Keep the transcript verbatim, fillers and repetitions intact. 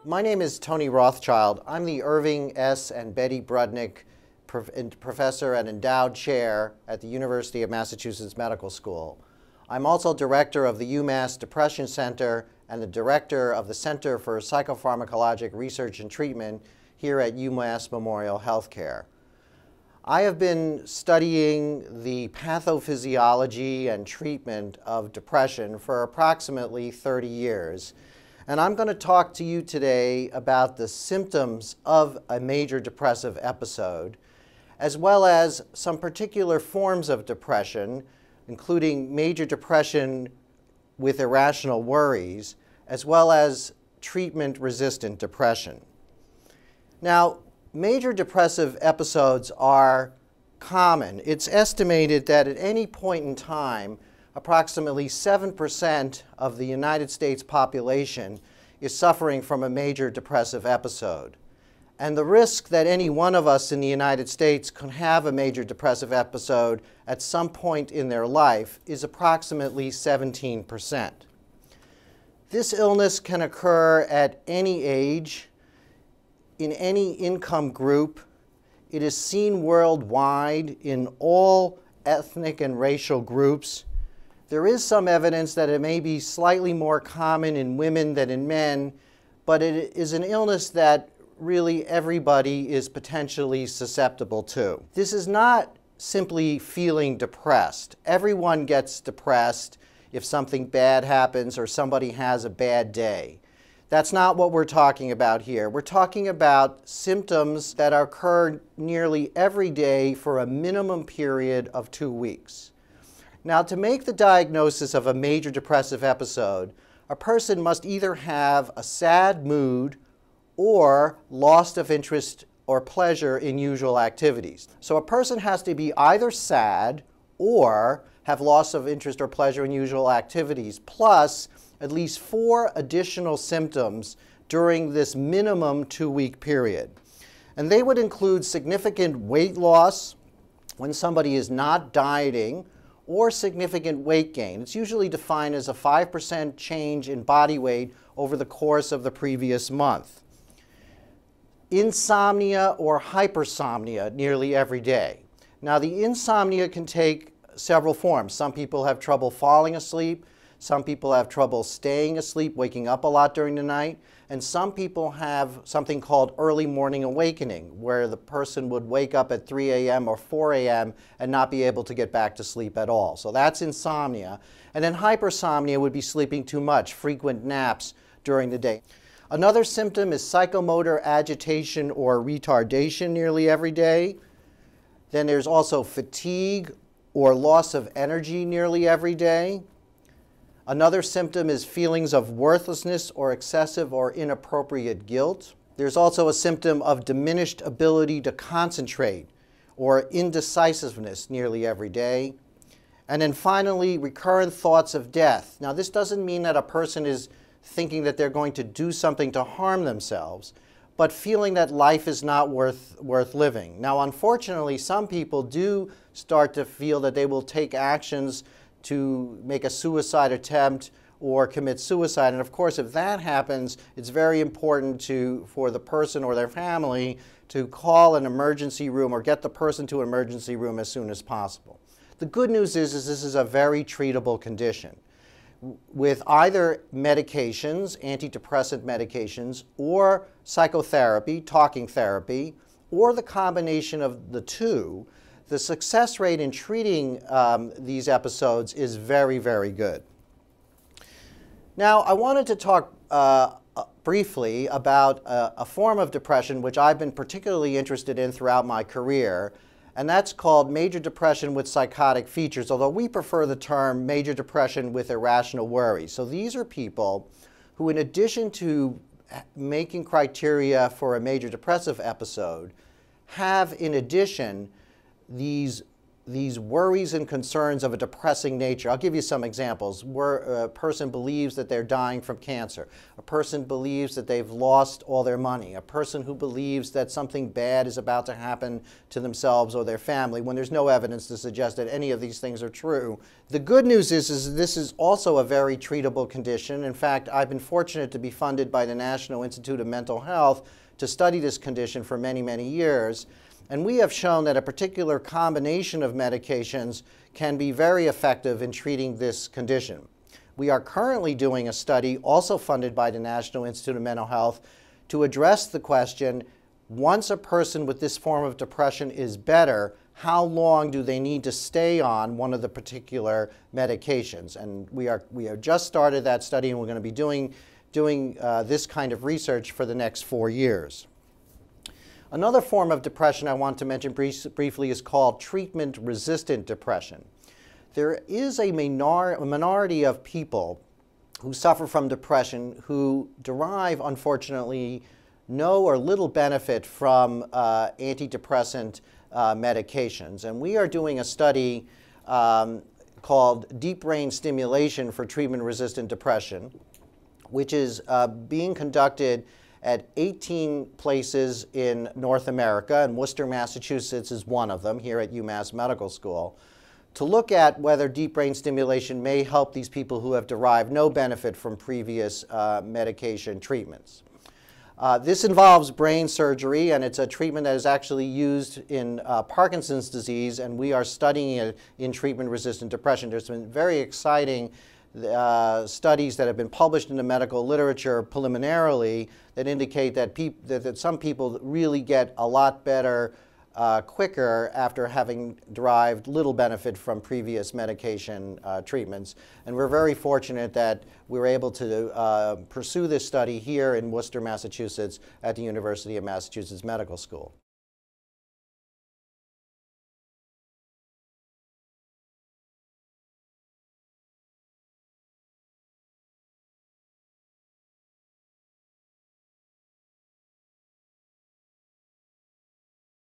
My name is Tony Rothschild. I'm the Irving S. and Betty Brudnick Professor and Endowed Chair at the University of Massachusetts Medical School. I'm also Director of the UMass Depression Center and the Director of the Center for Psychopharmacologic Research and Treatment here at UMass Memorial Healthcare. I have been studying the pathophysiology and treatment of depression for approximately thirty years. And I'm going to talk to you today about the symptoms of a major depressive episode, as well as some particular forms of depression, including major depression with irrational worries, as well as treatment-resistant depression. Now, major depressive episodes are common. It's estimated that at any point in time, approximately seven percent of the United States population is suffering from a major depressive episode. And the risk that any one of us in the United States can have a major depressive episode at some point in their life is approximately seventeen percent. This illness can occur at any age, in any income group. It is seen worldwide in all ethnic and racial groups. There is some evidence that it may be slightly more common in women than in men, but it is an illness that really everybody is potentially susceptible to. This is not simply feeling depressed. Everyone gets depressed if something bad happens or somebody has a bad day. That's not what we're talking about here. We're talking about symptoms that occur nearly every day for a minimum period of two weeks. Now, to make the diagnosis of a major depressive episode, a person must either have a sad mood or loss of interest or pleasure in usual activities. So a person has to be either sad or have loss of interest or pleasure in usual activities, plus at least four additional symptoms during this minimum two-week period. And they would include significant weight loss when somebody is not dieting, or significant weight gain. It's usually defined as a five percent change in body weight over the course of the previous month. Insomnia or hypersomnia nearly every day. Now, the insomnia can take several forms. Some people have trouble falling asleep. Some people have trouble staying asleep, waking up a lot during the night. And some people have something called early morning awakening, where the person would wake up at three A M or four A M and not be able to get back to sleep at all. So that's insomnia. And then hypersomnia would be sleeping too much, frequent naps during the day. Another symptom is psychomotor agitation or retardation nearly every day. Then there's also fatigue or loss of energy nearly every day. Another symptom is feelings of worthlessness or excessive or inappropriate guilt. There's also a symptom of diminished ability to concentrate or indecisiveness nearly every day. And then finally, recurrent thoughts of death. Now, this doesn't mean that a person is thinking that they're going to do something to harm themselves, but feeling that life is not worth, worth living. Now, unfortunately, some people do start to feel that they will take actions to make a suicide attempt or commit suicide. And of course, if that happens, it's very important to, for the person or their family to call an emergency room or get the person to an emergency room as soon as possible. The good news is, is this is a very treatable condition with either medications, antidepressant medications, or psychotherapy, talking therapy, or the combination of the two. The success rate in treating um, these episodes is very, very good. Now, I wanted to talk uh, briefly about a, a form of depression which I've been particularly interested in throughout my career, and that's called major depression with psychotic features, although we prefer the term major depression with irrational worries. So these are people who, in addition to making criteria for a major depressive episode, have in addition these these worries and concerns of a depressing nature. I'll give you some examples. Where a person believes that they're dying from cancer. A person believes that they've lost all their money. A person who believes that something bad is about to happen to themselves or their family when there's no evidence to suggest that any of these things are true. The good news is, is this is also a very treatable condition. In fact, I've been fortunate to be funded by the National Institute of Mental Health to study this condition for many, many years. And we have shown that a particular combination of medications can be very effective in treating this condition. We are currently doing a study, also funded by the National Institute of Mental Health, to address the question, once a person with this form of depression is better, how long do they need to stay on one of the particular medications? And we are we have just started that study, and we're going to be doing, doing uh, this kind of research for the next four years. Another form of depression I want to mention brief, briefly is called treatment-resistant depression. There is a, minor, a minority of people who suffer from depression who derive, unfortunately, no or little benefit from uh, antidepressant uh, medications. And we are doing a study um, called Deep Brain Stimulation for Treatment-Resistant Depression, which is uh, being conducted at eighteen places in North America, and Worcester, Massachusetts is one of them, here at UMass Medical School, to look at whether deep brain stimulation may help these people who have derived no benefit from previous uh, medication treatments. Uh, this involves brain surgery, and it's a treatment that is actually used in uh, Parkinson's disease, and we are studying it in treatment-resistant depression. There's been very exciting Uh, studies that have been published in the medical literature preliminarily that indicate that, peop that, that some people really get a lot better uh, quicker after having derived little benefit from previous medication uh, treatments. And we're very fortunate that we were able to uh, pursue this study here in Worcester, Massachusetts at the University of Massachusetts Medical School.